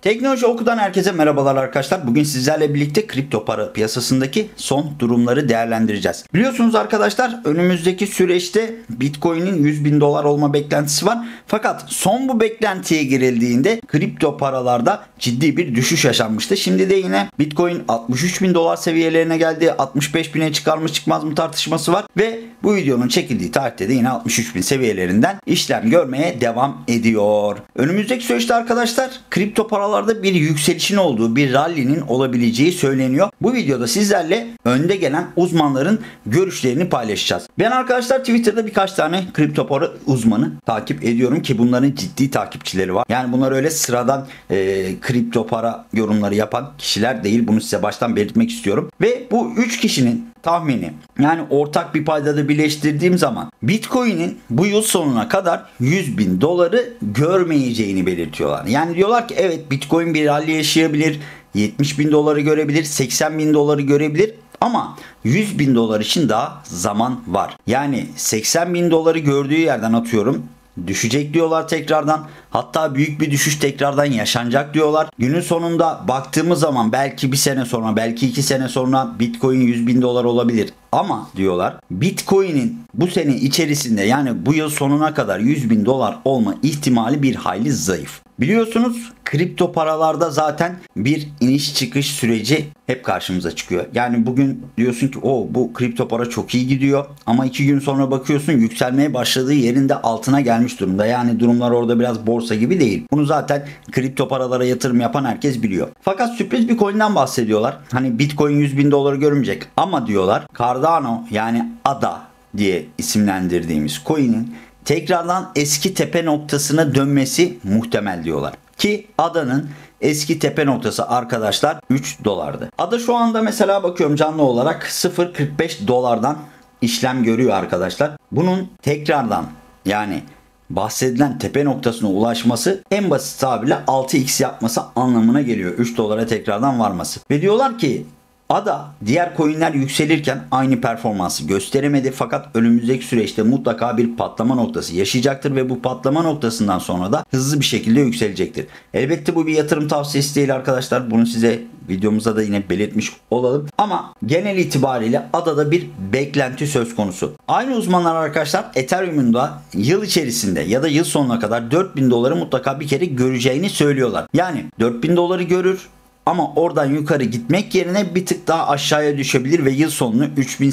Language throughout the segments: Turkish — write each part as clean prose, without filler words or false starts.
Teknoloji Oku'dan herkese merhabalar arkadaşlar. Bugün sizlerle birlikte kripto para piyasasındaki son durumları değerlendireceğiz. Biliyorsunuz arkadaşlar, önümüzdeki süreçte Bitcoin'in 100 bin dolar olma beklentisi var. Fakat son bu beklentiye girildiğinde kripto paralarda ciddi bir düşüş yaşanmıştı. Şimdi de yine Bitcoin 63 bin dolar seviyelerine geldi. 65 bine çıkar mı çıkmaz mı tartışması var. Ve bu videonun çekildiği tarihte de yine 63 bin seviyelerinden işlem görmeye devam ediyor. Önümüzdeki süreçte arkadaşlar kripto paralarda bir yükselişin olduğu, bir rally'nin olabileceği söyleniyor. Bu videoda sizlerle önde gelen uzmanların görüşlerini paylaşacağız. Ben arkadaşlar Twitter'da birkaç tane kripto para uzmanı takip ediyorum ki bunların ciddi takipçileri var. Yani bunlar öyle sıradan kripto para yorumları yapan kişiler değil. Bunu size baştan belirtmek istiyorum. Ve bu 3 kişinin tahmini, yani ortak bir paydada birleştirdiğim zaman Bitcoin'in bu yıl sonuna kadar 100 bin doları görmeyeceğini belirtiyorlar. Yani diyorlar ki evet, Bitcoin bir rally yaşayabilir, 70 bin doları görebilir, 80 bin doları görebilir. Ama 100 bin dolar için daha zaman var. Yani 80 bin doları gördüğü yerden atıyorum düşecek diyorlar tekrardan. Hatta büyük bir düşüş tekrardan yaşanacak diyorlar. Günün sonunda baktığımız zaman belki bir sene sonra, belki 2 sene sonra Bitcoin 100 bin dolar olabilir. Ama diyorlar Bitcoin'in bu sene içerisinde, yani bu yıl sonuna kadar 100 bin dolar olma ihtimali bir hayli zayıf. Biliyorsunuz kripto paralarda zaten bir iniş çıkış süreci hep karşımıza çıkıyor. Yani bugün diyorsun ki bu kripto para çok iyi gidiyor, ama 2 gün sonra bakıyorsun yükselmeye başladığı yerinde altına gelmiş durumda. Yani durumlar orada biraz borsa gibi değil. Bunu zaten kripto paralara yatırım yapan herkes biliyor. Fakat sürpriz bir coin'den bahsediyorlar. Hani Bitcoin 100 bin doları görmeyecek ama diyorlar Cardano, yani ADA diye isimlendirdiğimiz coin'in tekrardan eski tepe noktasına dönmesi muhtemel diyorlar. Ki ADA'nın eski tepe noktası arkadaşlar 3 dolardı. ADA şu anda mesela bakıyorum canlı olarak 0.45 dolardan işlem görüyor arkadaşlar. Bunun tekrardan, yani bahsedilen tepe noktasına ulaşması en basit tabirle 6x yapması anlamına geliyor. 3 dolara tekrardan varması. Ve diyorlar ki ADA diğer coinler yükselirken aynı performansı gösteremedi, fakat önümüzdeki süreçte mutlaka bir patlama noktası yaşayacaktır ve bu patlama noktasından sonra da hızlı bir şekilde yükselecektir. Elbette bu bir yatırım tavsiyesi değil arkadaşlar. Bunu size videomuzda da yine belirtmiş olalım. Ama genel itibariyle ADA'da bir beklenti söz konusu. Aynı uzmanlar arkadaşlar Ethereum'un da yıl içerisinde ya da yıl sonuna kadar 4000 doları mutlaka bir kere göreceğini söylüyorlar. Yani 4000 doları görür. Ama oradan yukarı gitmek yerine bir tık daha aşağıya düşebilir ve yıl sonunu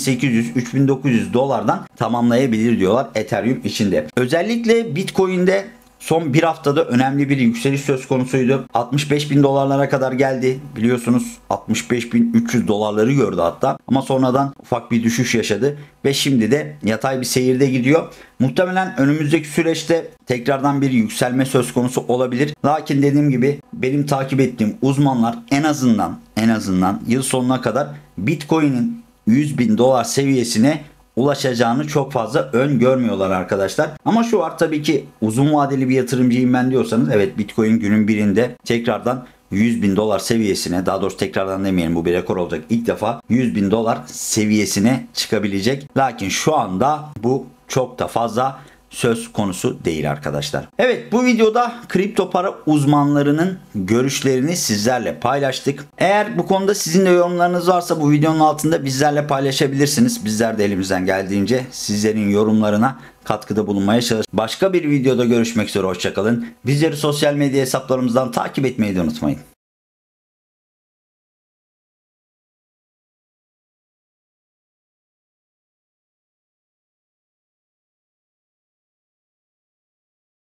3800-3900 dolardan tamamlayabilir diyorlar Ethereum içinde. Özellikle Bitcoin'de son bir haftada önemli bir yükseliş söz konusuydu. 65 bin dolarlara kadar geldi. Biliyorsunuz 65.300 dolarları gördü hatta. Ama sonradan ufak bir düşüş yaşadı. Ve şimdi de yatay bir seyirde gidiyor. Muhtemelen önümüzdeki süreçte tekrardan bir yükselme söz konusu olabilir. Lakin dediğim gibi benim takip ettiğim uzmanlar en azından yıl sonuna kadar Bitcoin'in 100 bin dolar seviyesine ulaşacağını çok fazla öngörmüyorlar arkadaşlar. Ama şu var, tabii ki uzun vadeli bir yatırımcıyım ben diyorsanız, evet Bitcoin günün birinde tekrardan 100 bin dolar seviyesine, daha doğrusu tekrardan demeyelim, bu bir rekor olacak, ilk defa 100 bin dolar seviyesine çıkabilecek. Lakin şu anda bu çok da fazla söz konusu değil arkadaşlar. Evet, bu videoda kripto para uzmanlarının görüşlerini sizlerle paylaştık. Eğer bu konuda sizin de yorumlarınız varsa bu videonun altında bizlerle paylaşabilirsiniz. Bizler de elimizden geldiğince sizlerin yorumlarına katkıda bulunmaya çalışacağız. Başka bir videoda görüşmek üzere, hoşçakalın. Bizleri sosyal medya hesaplarımızdan takip etmeyi de unutmayın.